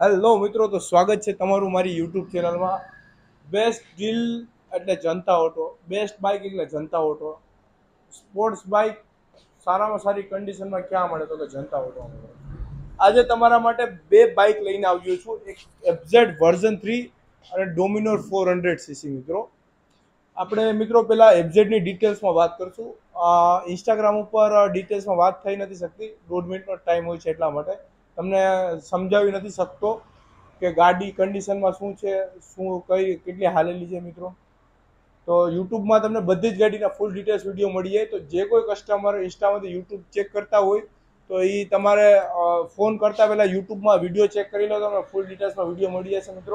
Hello મિત્રો, તો સ્વાગત છે તમારું મારી યુટ્યુબ ચેનલમાં. બેસ્ટ ડીલ એટલે જનતા ઓટો, બેસ્ટ બાઇક એટલે જનતા ઓટો. સ્પોર્ટ્સ બાઇક સારામાં સારી કન્ડિશનમાં ક્યાં મળે તો કે જનતા ઓટો મળે. આજે તમારા માટે બે બાઇક લઈને આવ્યો છું, એક એફઝેડ વર્ઝન 3 અને ડોમિનોર 400cc. મિત્રો મિત્રો પહેલાં એફઝેડની ડિટેલ્સમાં વાત કરશું. ઇન્સ્ટાગ્રામ ઉપર ડિટેલ્સમાં વાત થઈ નથી શકતી, 1.5 મિનિટનો ટાઈમ હોય છે, એટલા માટે તમને સમજાવી નથી શકતો કે ગાડી કન્ડિશનમાં શું છે, કેટલી હાલેલી છે. મિત્રો તો યુટ્યુબમાં તમને બધી જ ગાડીના ફૂલ ડિટેલ્સ વિડીયો મળી જાય. તો જે કોઈ કસ્ટમર ઇન્સ્ટામાંથી યુટ્યુબ ચેક કરતા હોય તો એ તમારે ફોન કરતા પહેલાં યુટ્યુબમાં વિડીયો ચેક કરી લો, તમને ફૂલ ડિટેલ્સમાં વિડીયો મળી જશે. મિત્રો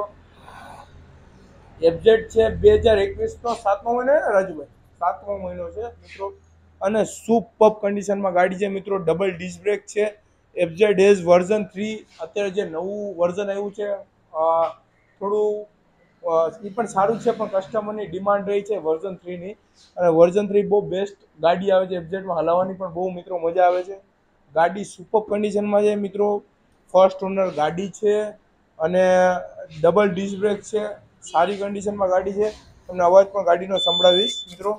એફઝેડ છે 2021નો 7મો મહિનો છે રાજુભાઈ, 7મો મહિનો છે મિત્રો, અને સુપર કન્ડિશનમાં ગાડી છે. મિત્રો ડબલ ડિસ્ક બ્રેક છે. એફઝેડ એઝ વર્ઝન 3, અત્યારે જે નવું વર્ઝન આવ્યું છે થોડું એ પણ સારું છે, પણ કસ્ટમરની ડિમાન્ડ રહી છે વર્ઝન 3ની, અને વર્ઝન 3 બહુ બેસ્ટ ગાડી આવે છે. એફઝેડમાં હલાવવાની પણ બહુ મિત્રો મજા આવે છે. ગાડી સુપર કન્ડિશનમાં છે મિત્રો, ફર્સ્ટ ઓનર ગાડી છે અને ડબલ ડિસ્ક બ્રેક છે, સારી કન્ડિશનમાં ગાડી છે. તમને અવાજ પણ ગાડીનો સંભળાવીશ. મિત્રો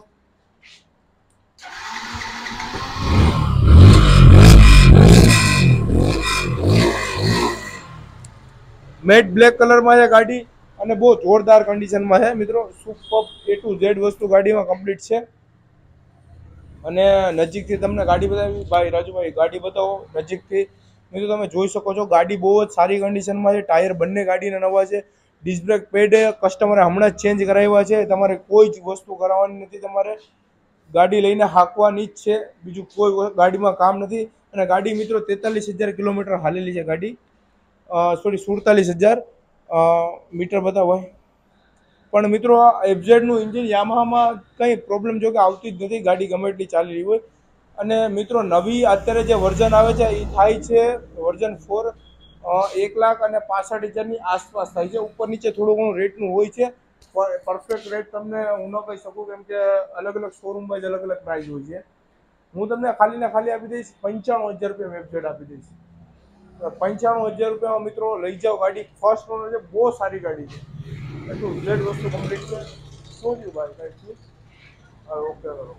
મેટ બ્લેક કલરમાં છે ગાડી, અને બહુ જોરદાર કન્ડિશનમાં છે. મિત્રો સુપર A to Z વસ્તુ ગાડીમાં કમ્પ્લીટ છે. અને નજીકથી તમને ગાડી બતાવી, ભાઈ રાજુભાઈ ગાડી બતાવો નજીકથી. મિત્રો તમે જોઈ શકો છો ગાડી બહુ જ સારી કન્ડિશનમાં છે. ટાયર બંને ગાડીના નવા છે. ડિસ્ક બ્રેક પેડ કસ્ટમરે હમણાં જ ચેન્જ કરાવ્યા છે. તમારે કોઈ જ વસ્તુ કરાવવાની નથી, તમારે ગાડી લઈને હાંકવાની જ છે, બીજું કોઈ ગાડીમાં કામ નથી. અને ગાડી મિત્રો 43,000 કિલોમીટર હાલેલી છે ગાડી, સોરી 47,000 મીટર બતાવો. પણ મિત્રો આ એફઝેડનું એન્જિન યામાહામાં કંઈ પ્રોબ્લેમ જો કે આવતી જ નથી, ગાડી ગમે એટલી ચાલી રહી હોય. અને મિત્રો નવી અત્યારે જે વર્ઝન આવે છે એ થાય છે વર્ઝન 4, 1,65,000ની આસપાસ થાય છે. ઉપર નીચે થોડું ઘણું રેટનું હોય છે, પરફેક્ટ રેટ તમને હું ન કહી શકું, કેમ કે અલગ અલગ શોરૂમ વાઇઝ અલગ અલગ પ્રાઇસ હોય છે. હું તમને ખાલી ને ખાલી આપી દઈશ 95,000 રૂપિયા એફઝેડ આપી દઈશ. 95,000 રૂપિયામાં મિત્રો લઈ જાઓ ગાડી. ફર્સ્ટ ઓનર છે, બહુ સારી ગાડી છે, એટલું ઝેડ વસ્તુ કમ્પ્લીટ છે. શું થયું ભાઈ, કઈ ઓકે કરો.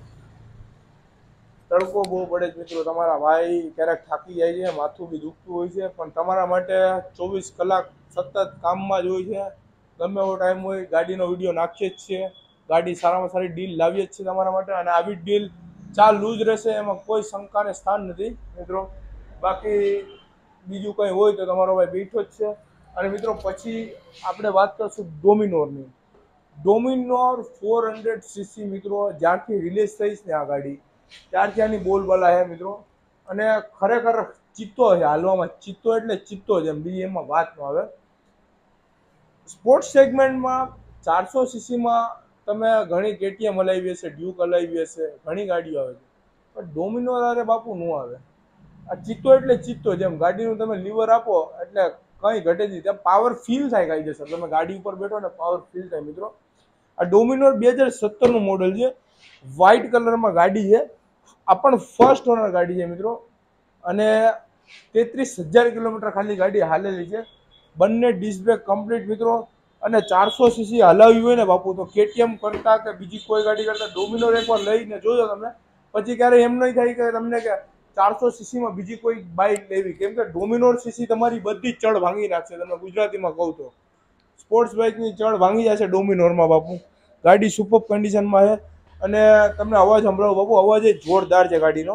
તડકો બહુ પડે છે મિત્રો, તમારા ભાઈ ક્યારેક થાકી જાય છે, માથું બી દુખતું હોય છે, પણ તમારા માટે 24 કલાક સતત કામમાં જ હોય છે. ગમે એવો ટાઈમ હોય ગાડીનો વિડીયો નાખીએ જ છીએ. ગાડી સારામાં સારી ડીલ લાવીએ જ છીએ તમારા માટે, અને આવી ડીલ ચાલુ જ રહેશે, એમાં કોઈ શંકાને સ્થાન નથી. મિત્રો બાકી બીજું કંઈ હોય તો તમારો ભાઈ બેઠો જ છે. અને મિત્રો પછી આપણે વાત કરશું ડોમિનોરની. ડોમિનોર 400cc મિત્રો, જ્યારથી રિલીઝ થઈશ ને આ ગાડી ત્યારથી આની બોલબાલા છે મિત્રો. અને ખરેખર ચિત્તો છે હાલવામાં, ચિત્તો એટલે ચિત્તો છે, એમ બીજી એમાં વાત ન આવે. સ્પોર્ટ્સ સેગમેન્ટમાં 400cc તમે ઘણી કેટીએમ હલાવી હશે, ડ્યુક હલાવી હશે, ઘણી ગાડીઓ આવે છે, પણ ડોમિનોર અરે બાપુ ન આવે. આ ચિત્તો એટલે ચિત્તો, જેમ ગાડીનું તમે લીવર આપો એટલે કંઈ ઘટે નહીં, ત્યાં પાવર ફીલ થાય કાયદેસર. તમે ગાડી ઉપર બેઠો ને પાવર ફીલ થાય. મિત્રો આ ડોમિનોર 2017નું મોડલ છે, વ્હાઇટ કલરમાં ગાડી છે, આ પણ ફર્સ્ટ ઓનર ગાડી છે મિત્રો, અને 33,000 કિલોમીટર ખાલી ગાડી હાલેલી છે. બંને ડિસ્ક બ્રેક કમ્પ્લીટ મિત્રો, અને 400cc હલાવી હોય ને બાપુ તો કેટીએમ કરતા કે બીજી કોઈ ગાડી કરતા ડોમિનોર એકવાર લઈને જોજો તમે, પછી ક્યારે એમ નહીં થાય કે તમને કે 400cc બીજી કોઈ બાઇક લેવી, કેમ કે ડોમિનોર સીસી તમારી બધી ચડ ભાંગી નાખશે. તમે ગુજરાતીમાં કહું તો સ્પોર્ટ્સ બાઇકની ચડ ભાંગી જશે ડોમિનોરમાં બાપુ. ગાડી સુપર કન્ડિશનમાં છે, અને તમને અવાજ સંભળાવો બાપુ, અવાજ એ જોરદાર છે ગાડીનો.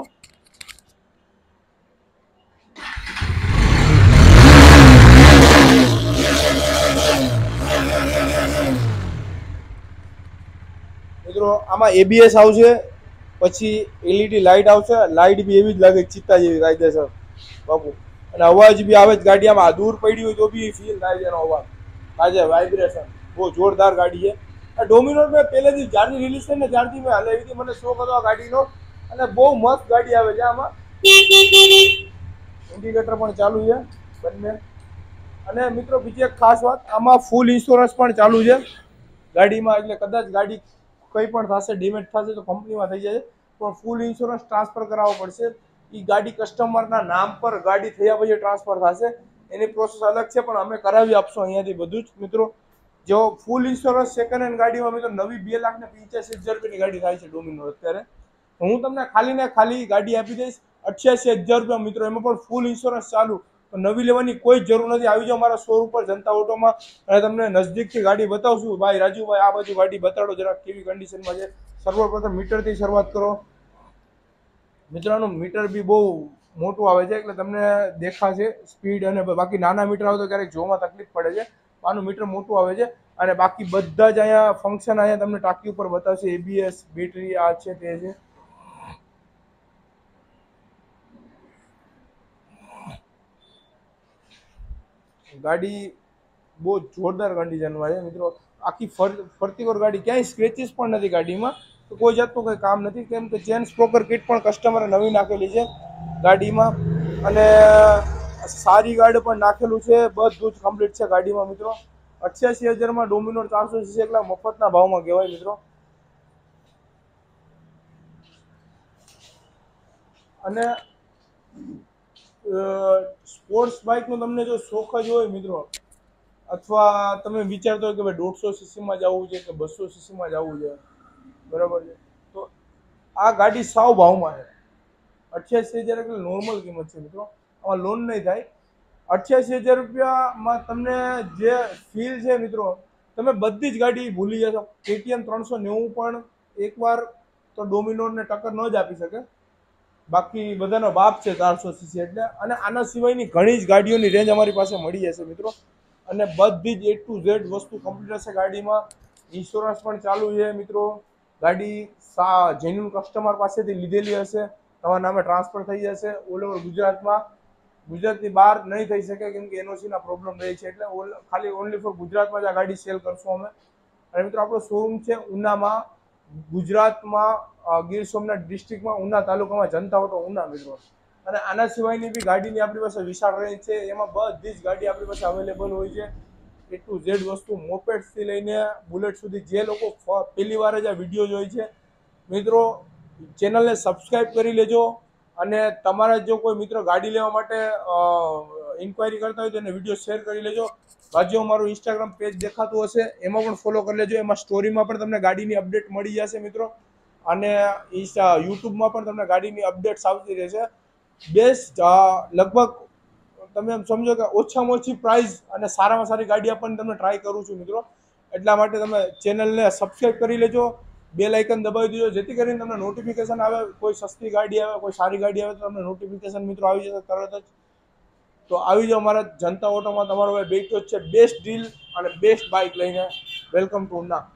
મિત્રો આમાં ABS આવશે, પછી LED લાઇટ આવશે, લાઇટ બી એવી જ લાગે ચિત્તા જેવી કાયદેસર બાપુ. અને અવાજ બી આવે જ ગાડી, આમાં દૂર પડી હોય તો બી ફીલ થાય છે એનો અવાજ, આજે વાઇબ્રેશન. બહુ જોરદાર ગાડી છે. આ ડોમિનોર મેં પહેલેથી જ્યારથી રિલીઝ થઈ ને ત્યારથી મેં હલાવી હતી, મને શોખ હતો આ ગાડીનો, અને બહુ મસ્ત ગાડી આવે છે. આમાં ઇન્ડિકેટર પણ ચાલુ છે બંને. અને મિત્રો બીજી એક ખાસ વાત, આમાં ફૂલ ઇન્સ્યોરન્સ પણ ચાલુ છે ગાડીમાં, એટલે કદાચ ગાડી કંઈ પણ થશે, ડેમેજ થશે તો કંપનીમાં થઈ જાય, પણ ફૂલ ઇન્સ્યોરન્સ ટ્રાન્સફર કરાવવો પડશે. એ ગાડી કસ્ટમરના નામ પર ગાડી થયા પછી ટ્રાન્સફર થશે. એની પ્રોસેસ અલગ છે, પણ અમે કરાવી આપશું અહીંયાથી બધું જ મિત્રો. જો ફૂલ ઇન્સ્યોરન્સ સેકન્ડ હેન્ડ ગાડીમાં મિત્રો નવી 2,85,000 રૂપિયાની ગાડી થાય છે ડોમિનોર અત્યારે. હું તમને ખાલી ને ખાલી ગાડી આપી દઈશ 88,000 રૂપિયા મિત્રો, એમાં પણ ફૂલ ઇન્સ્યોરન્સ ચાલુ. તો નવી લેવાની કોઈ જરૂર નથી. આવી જાઓ મારા શોરૂમ પર જનતા ઓટોમાં અને તમને નજદીકથી ગાડી બતાવશું. ભાઈ રાજુભાઈ આ બાજુ ગાડી બતાડો જરા કેવી કન્ડિશનમાં છે. સર્વપ્રથમ મીટરથી શરૂઆત કરો મિત્રોનું. મીટર બી બહુ મોટું આવે છે એટલે તમને દેખાશે સ્પીડ, અને બાકી નાના મીટર આવે તો ક્યારેક જોવામાં તકલીફ પડે છે. આનું મીટર મોટું આવે છે અને બાકી બધા જ અહીંયા ફંક્શન અહીંયા તમને ટાંકી ઉપર બતાવશે. ABS, બેટરી, આ છે તે છે. ગાડી બહુ જોરદાર કન્ડિશનમાં છે મિત્રો. આખી ફરતી વાર ગાડી, ક્યાંય સ્ક્રેચીસ પણ નથી ગાડીમાં. તો કોઈ જાતનું કંઈ કામ નથી, કેમ કે ચેન સ્પોકર કિટ પણ કસ્ટમરે નવી નાખેલી છે ગાડીમાં, અને સારી ગાર્ડ પણ નાખેલું છે. બધું જ કમ્પ્લીટ છે ગાડીમાં મિત્રો. 88,000માં ડોમિનોર 400cc એકલા મફતના ભાવમાં કહેવાય મિત્રો. અને સ્પોર્ટ્સ બાઇકનો તમને જો શોખ જ હોય મિત્રો, અથવા તમે વિચારતો હોય કે ભાઈ 150cc જવું છે કે 200cc જવું છે, બરાબર છે, તો આ ગાડી સાવ ભાવમાં છે. 88,000 એટલે નોર્મલ કિંમત છે મિત્રો. આમાં લોન નહીં થાય. 88,000 રૂપિયામાં તમને જે ફીલ છે મિત્રો, તમે બધી જ ગાડી ભૂલી જશો. KTM 390 પણ એકવાર તો ડોમિનોરને ટક્કર ન જ આપી શકે. બાકી બધાનો બાપ છે 400cc એટલે. અને આના સિવાયની ઘણી જ ગાડીઓની રેન્જ અમારી પાસે મળી જશે મિત્રો. અને બધી જ A to Z વસ્તુ કમ્પ્લીટ હશે ગાડીમાં. ઇન્સ્યોરન્સ પણ ચાલુ છે મિત્રો. ગાડી જેન્યુન કસ્ટમર પાસેથી લીધેલી હશે, તમારા નામે ટ્રાન્સફર થઈ જશે ઓલ ઓવર ગુજરાતમાં. ગુજરાતની બહાર નહીં થઈ શકે કેમ કે NOCના પ્રોબ્લેમ રહે છે, એટલે ખાલી ઓનલી ફોર ગુજરાતમાં જ આ ગાડી સેલ કરશું અમે. અને મિત્રો આપણો શોરૂમ છે ઉનામાં, ગુજરાતમાં, ગીર સોમનાથ ડિસ્ટ્રિક્ટમાં, ઉના તાલુકામાં, જનતા ઓટો ઉના મિત્રો. અને આના સિવાયની બી ગાડીની આપણી પાસે વિશાળ રેન્જ છે. એમાં બધી જ ગાડી આપણી પાસે અવેલેબલ હોય છે. A to Z વસ્તુ, મોપેડ્સથી લઈને બુલેટ સુધી. જે લોકો પહેલી વાર જ આ વિડીયો જોઈ છે મિત્રો, ચેનલને સબસ્ક્રાઈબ કરી લેજો. અને તમારા જો કોઈ મિત્રો ગાડી લેવા માટે ઇન્ક્વાયરી કરતા હોય તો એને વિડીયો શેર કરી લેજો. બાજુ અમારું ઇન્સ્ટાગ્રામ પેજ દેખાતું હશે, એમાં પણ ફોલો કરી લેજો. એમાં સ્ટોરીમાં પણ તમને ગાડીની અપડેટ મળી જશે મિત્રો. અને યુટ્યુબમાં પણ તમને ગાડીની અપડેટ્સ આવતી રહેશે. બેસ્ટ લગભગ તમે એમ સમજો કે ઓછામાં ઓછી પ્રાઇસ અને સારામાં સારી ગાડી આપવાની તમને ટ્રાય કરું છું મિત્રો. એટલા માટે તમે ચેનલને સબસ્ક્રાઈબ કરી લેજો, બેલ આઇકન દબાવી દેજો, જેથી કરીને તમને નોટિફિકેશન આવે. કોઈ સસ્તી ગાડી આવે, કોઈ સારી ગાડી આવે તો તમને નોટિફિકેશન મિત્રો આવી જશે તરત જ. તો આવી જાઓ અમારા જનતા ઓટોમાં. તમારો ભાઈ બેઠો જ છે બેસ્ટ ડીલ અને બેસ્ટ બાઇક લઈને. Welcome to Una.